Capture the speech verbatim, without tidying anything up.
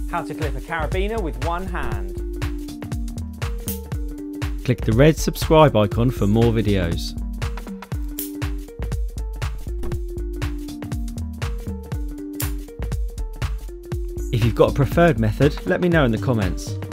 How to clip a carabiner with one hand. Click the red subscribe icon for more videos. If you've got a preferred method, let me know in the comments.